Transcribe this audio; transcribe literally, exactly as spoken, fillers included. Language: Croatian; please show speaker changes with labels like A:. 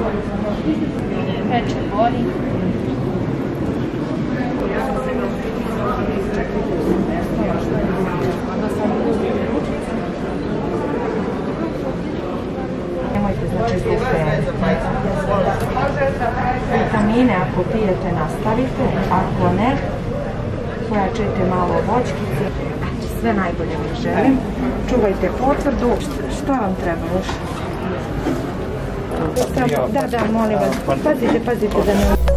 A: Peče boli. Nemojte znači zbog vitamine ako pijete nastavite, ako ne pojačajte malo voćkice. Sve najbolje vam želim. Čuvajte potvrdu. Šta vam treba još? Da, da, molim vas. Pazite, pazite da ne...